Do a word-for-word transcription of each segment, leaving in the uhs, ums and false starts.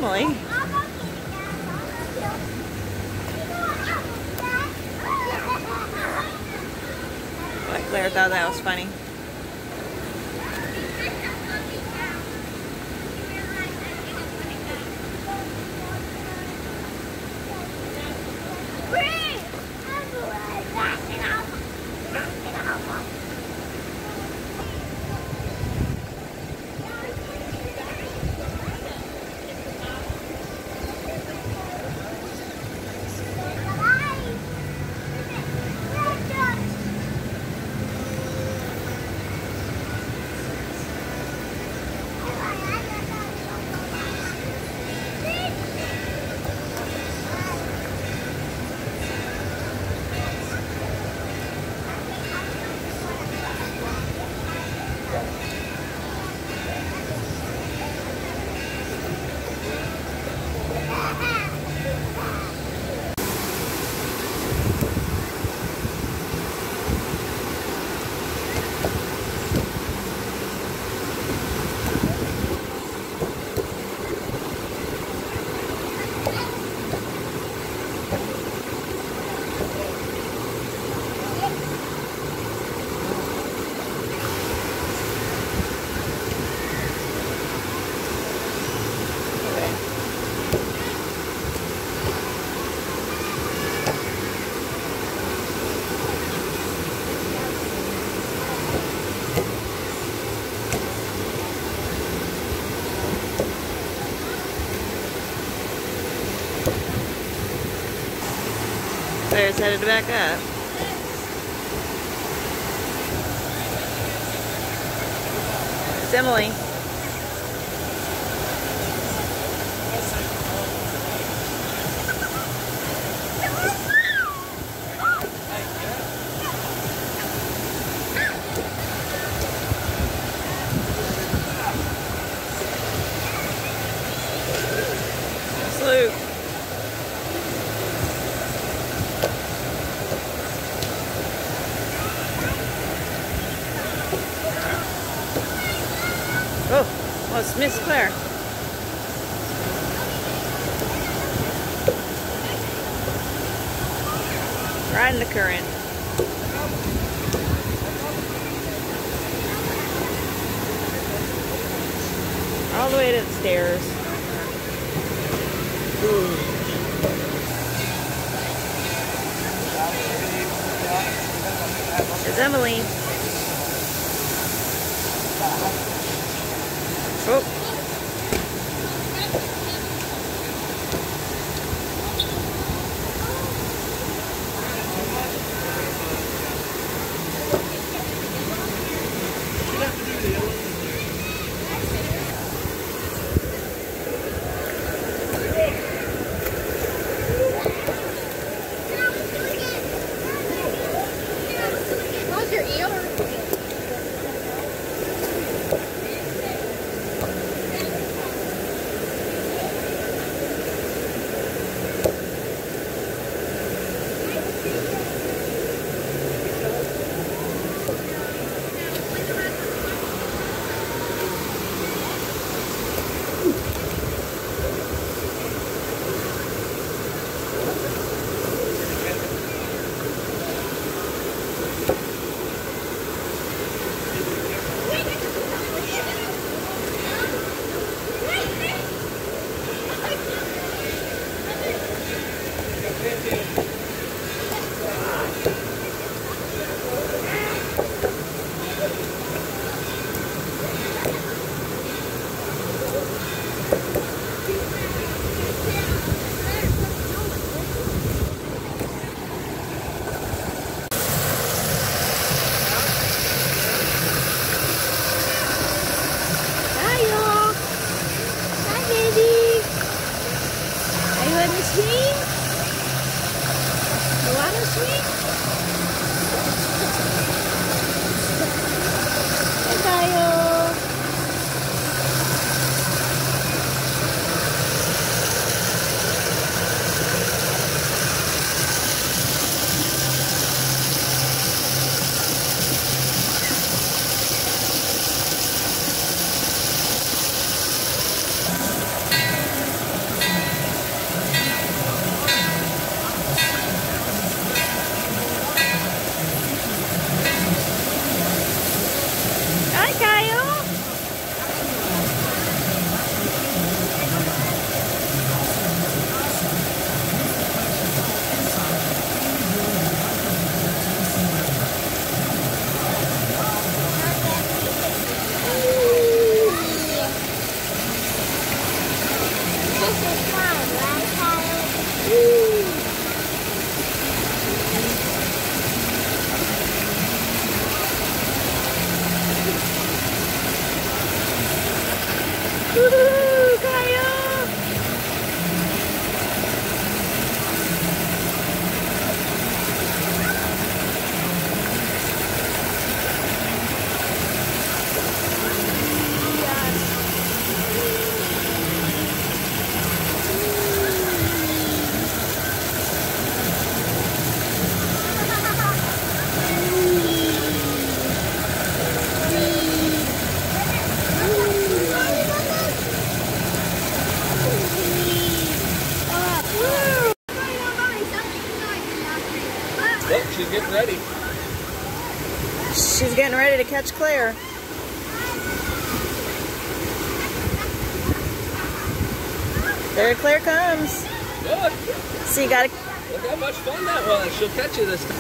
Emily. But Claire thought that was funny. Claire's headed back up. It's Emily. It's Luke. Oh, well, it's Miss Claire. Right in the current. All the way to the stairs. Ooh. There's Emily. Oh. How's your ear? Look, she's getting ready. She's getting ready to catch Claire. There Claire comes. Good. So you gotta... Look how much fun that was. She'll catch you this time.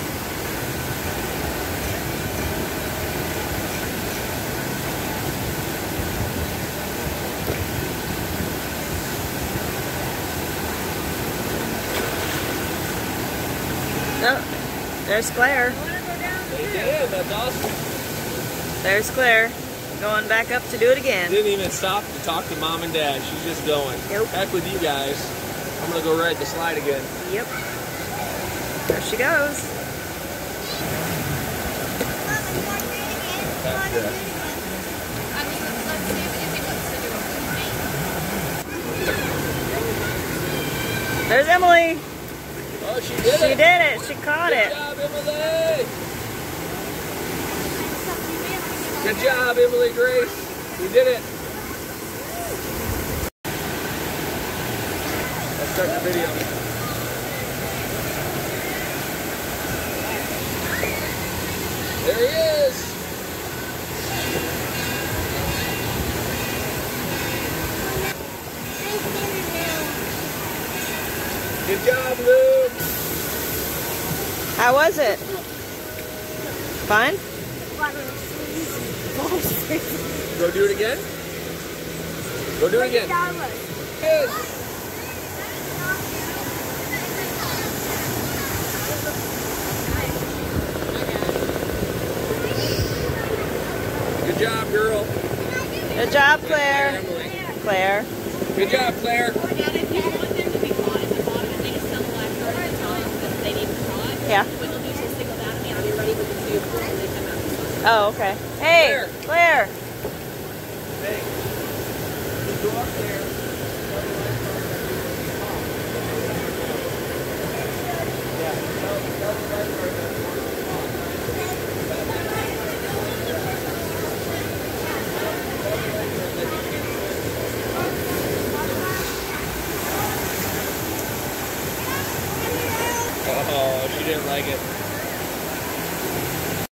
Oh, there's Claire. Yeah, that's awesome. There's Claire. Going back up to do it again. Didn't even stop to talk to Mom and Dad. She's just going. Nope. Back with you guys. I'm going to go ride the slide again. Yep. There she goes. That's good. There's Emily. Oh, she did She it. did it. She caught Good it. job, Emily. Good job, Emily Grace. You did it. Let's start the video. There he is. Good job, Luke. How was it? Fun? Go do it again. Go do it again. Yes. Good job, girl. Good job, Claire. Emily. Claire. Good job, Claire. Yeah. Oh, okay. Hey, Claire.